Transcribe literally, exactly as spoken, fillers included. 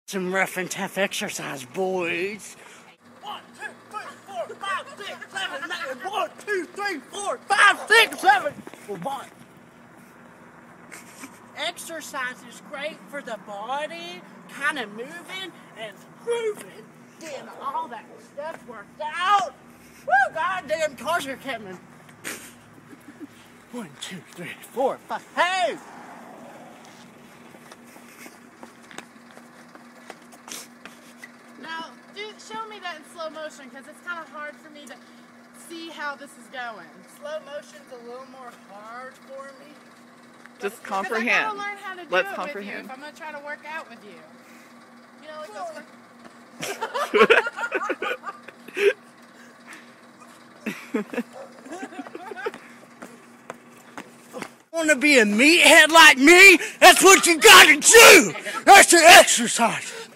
Some rough and tough exercise, boys. One, two, three, four, five, six, seven, eight. One, two, three, four, five, six, seven. Well, one. Exercise is great for the body, kind of moving and grooving, getting all that stuff worked out. Woo, goddamn cars are coming. One, two, three, four, five. Hey! Now, do, show me that in slow motion, because it's kind of hard for me to see how this is going. Slow motion's a little more hard for me. Just Because I comprehend. gotta learn how to do Let's it comprehend. with you if I'm gonna try to work out with you. You know, like those. Want to be a meathead like me? That's what you gotta do! That's the exercise!